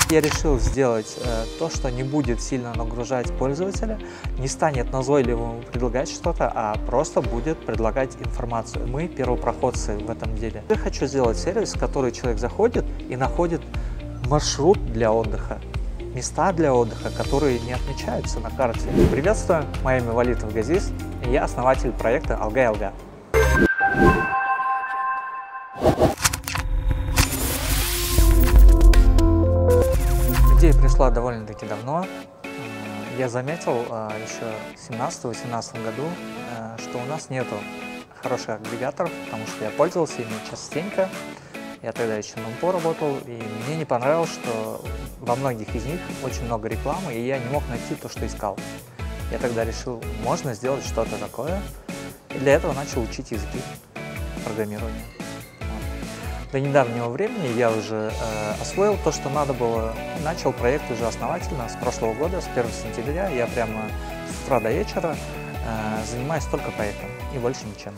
Я решил сделать то, что не будет сильно нагружать пользователя, не станет назойливым предлагать что-то, а просто будет предлагать информацию. Мы первопроходцы в этом деле. Я хочу сделать сервис, в который человек заходит и находит маршрут для отдыха, места для отдыха, которые не отмечаются на карте. Приветствую, мое имя Валитов Газиз, и я основатель проекта Алга-Алга. Идея пришла довольно-таки давно. Я заметил еще в 2017-2018 году, что у нас нету хороших агрегаторов, потому что я пользовался ими частенько. Я тогда еще на МПО работал, и мне не понравилось, что во многих из них очень много рекламы, и я не мог найти то, что искал. Я тогда решил, можно сделать что-то такое, и для этого начал учить языки программирования. До недавнего времени я уже освоил то, что надо было. Начал проект уже основательно с прошлого года, с 1 сентября. Я прямо с утра до вечера занимаюсь только проектом и больше ничем.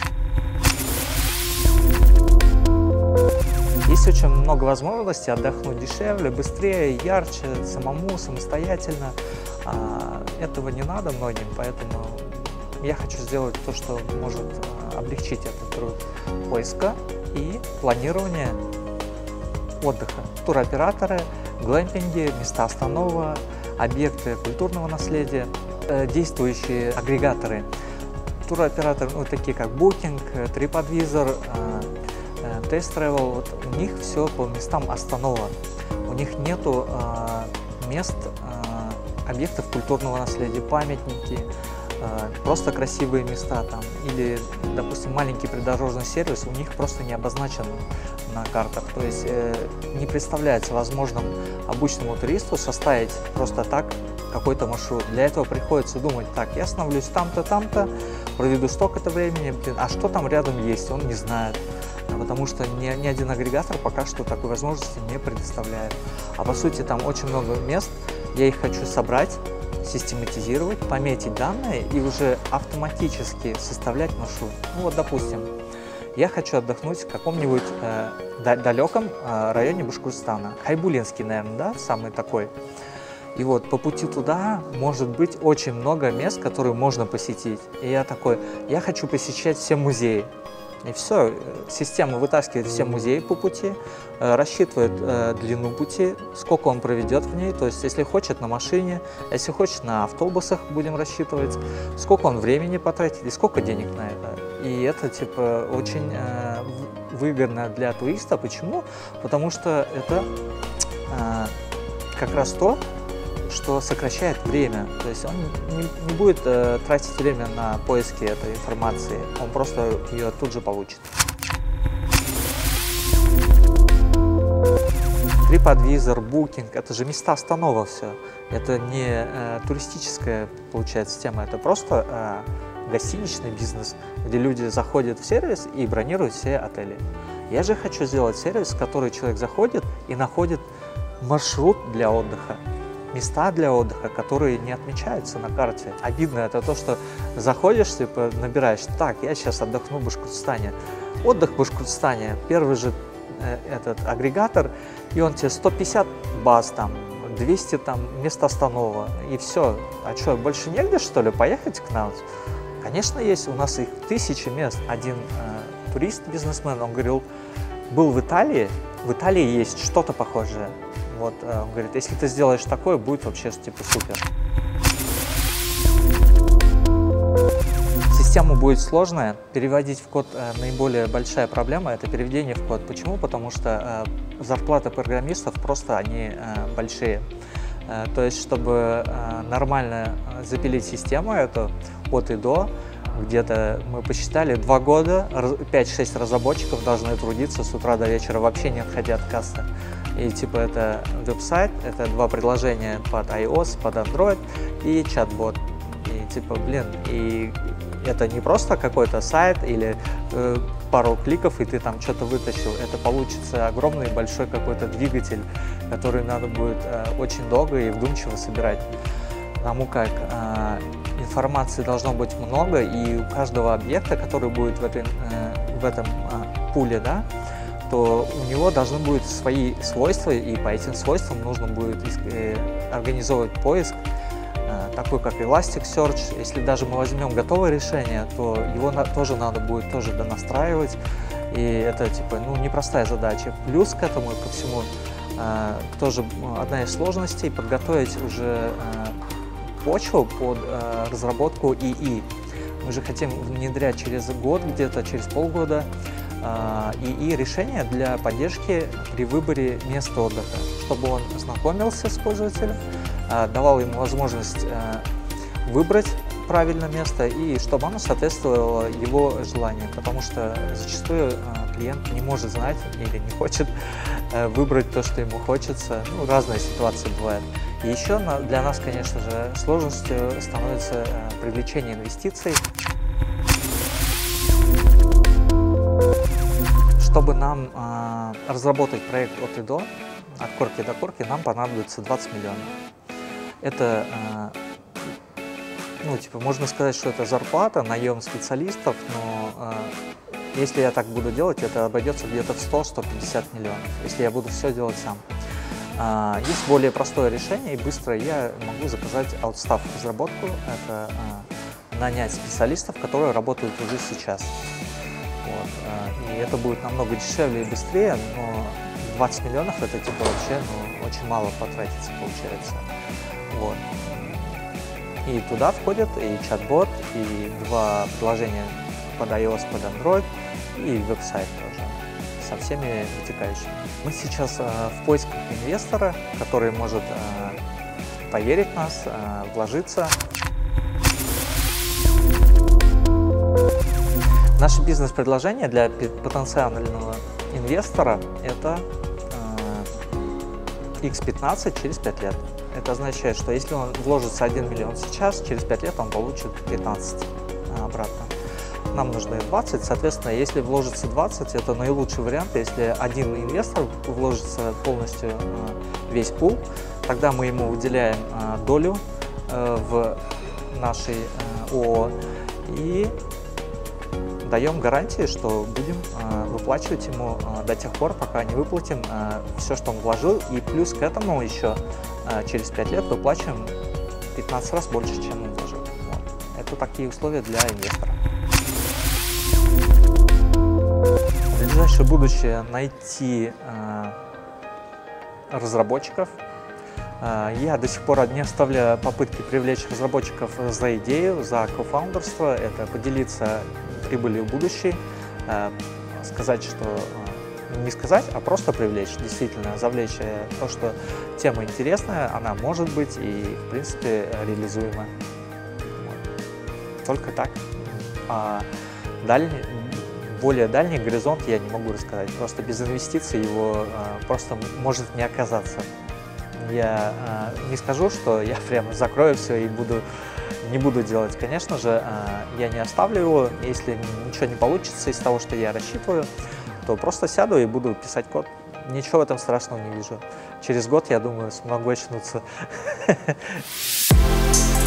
Есть очень много возможностей отдохнуть дешевле, быстрее, ярче, самому, самостоятельно. Этого не надо многим, поэтому я хочу сделать то, что может облегчить этот труд поиска и планирования отдыха. Туроператоры, глэмпинги, места останова, объекты культурного наследия, действующие агрегаторы. Туроператоры, такие как Booking, TripAdvisor, Test Travel, вот у них все по местам останова. У них нету мест, объектов культурного наследия, памятники, просто красивые места там, или, допустим, маленький придорожный сервис у них просто не обозначен на картах. То есть не представляется возможным обычному туристу составить просто так какой-то маршрут. Для этого приходится думать, так, я остановлюсь там-то, там-то, проведу столько-то времени, а что там рядом есть, он не знает. Потому что ни один агрегатор пока что такой возможности не предоставляет. А по сути там очень много мест, я их хочу собрать, систематизировать, пометить данные и уже автоматически составлять маршрут. Ну вот, допустим, я хочу отдохнуть в каком-нибудь далеком районе Башкортостана. Хайбулинский, наверное, да, самый такой. И вот по пути туда может быть очень много мест, которые можно посетить. И я такой, я хочу посещать все музеи. И все, система вытаскивает все музеи по пути, рассчитывает длину пути, сколько он проведет в ней, то есть если хочет на машине, если хочет на автобусах, будем рассчитывать, сколько он времени потратит и сколько денег на это. И это типа очень выгодно для туриста. Почему? Потому что это как раз то, что сокращает время, то есть он не будет тратить время на поиски этой информации, он просто ее тут же получит. TripAdvisor, Booking – это же места останова все, это не туристическая, получается, тема, это просто гостиничный бизнес, где люди заходят в сервис и бронируют все отели. Я же хочу сделать сервис, в который человек заходит и находит маршрут для отдыха. Места для отдыха, которые не отмечаются на карте. Обидно это то, что заходишь, типа, набираешь, так, я сейчас отдохну в Башкортостане. Отдых в Башкортостане, первый же этот агрегатор, и он тебе 150 баз, там, 200 там, мест останова, и все. А что, больше негде, что ли, поехать к нам? Конечно, есть, у нас их 1000 мест. Один турист, бизнесмен, он говорил, был в Италии есть что-то похожее. Вот, он говорит, если ты сделаешь такое, будет вообще типа супер. Система будет сложная, переводить в код наиболее большая проблема – это переведение в код. Почему? Потому что зарплаты программистов просто они большие. То есть, чтобы нормально запилить систему эту от и до, где-то мы посчитали 2 года, 5-6 разработчиков должны трудиться с утра до вечера, вообще не отходя от кассы. И типа это веб-сайт, это 2 приложения под iOS, под Android и чат-бот. И типа, и это не просто какой-то сайт или пару кликов, и ты там что-то вытащил. Это получится огромный большой какой-то двигатель, который надо будет очень долго и вдумчиво собирать. Потому как информации должно быть много, и у каждого объекта, который будет в этом пуле, да, то у него должны быть свои свойства, и по этим свойствам нужно будет организовывать поиск, такой как Elasticsearch. Если даже мы возьмем готовое решение, то его тоже надо будет донастраивать, и это непростая задача. Плюс к этому, ко всему, тоже одна из сложностей — подготовить уже почву под разработку ИИ. Мы же хотим внедрять через год, где-то через полгода, ИИ решения для поддержки при выборе места отдыха, чтобы он знакомился с пользователем, давал ему возможность выбрать правильное место и чтобы оно соответствовало его желаниям, потому что зачастую клиент не может знать или не хочет выбрать то, что ему хочется. Разные ситуации бывают. И еще для нас, конечно же, сложностью становится привлечение инвестиций. Чтобы нам разработать проект от и до, от корки до корки, нам понадобится 20 миллионов. Это, можно сказать, что это зарплата, наем специалистов, но если я так буду делать, это обойдется где-то в 100-150 миллионов, если я буду все делать сам. Есть более простое решение и быстрое. Я могу заказать аутстаф разработку, это нанять специалистов, которые работают уже сейчас. И это будет намного дешевле и быстрее, но 20 миллионов это вообще очень мало потратится, получается. И туда входят и чат-бот, и 2 приложения под iOS, под Android, и веб-сайт тоже, со всеми вытекающими. Мы сейчас в поисках инвестора, который может поверить в нас, вложиться. Наше бизнес-предложение для потенциального инвестора – это X15 через 5 лет. Это означает, что если он вложится 1 миллион сейчас, через 5 лет он получит 15 обратно. Нам нужны 20, соответственно, если вложится 20, это наилучший вариант. Если один инвестор вложится полностью весь пул, тогда мы ему выделяем долю в нашей ООО и даем гарантии, что будем выплачивать ему до тех пор, пока не выплатим все, что он вложил, и плюс к этому еще через 5 лет выплачиваем 15 раз больше, чем он вложил. Это такие условия для инвестора. В ближайшее будущее найти разработчиков. Я до сих пор не оставляю попытки привлечь разработчиков за идею, за кофаундерство. Это поделиться прибылью будущей, сказать, что не сказать, а просто привлечь, действительно завлечь то, что тема интересная, она может быть и, в принципе, реализуема. Только так. Более дальний горизонт я не могу рассказать. Просто без инвестиций его просто может не оказаться. Я не скажу, что я прямо закрою все и не буду делать. Конечно же, я не оставлю его. Если ничего не получится из того, что я рассчитываю, то просто сяду и буду писать код. Ничего в этом страшного не вижу. Через год, я думаю, смогу очнуться.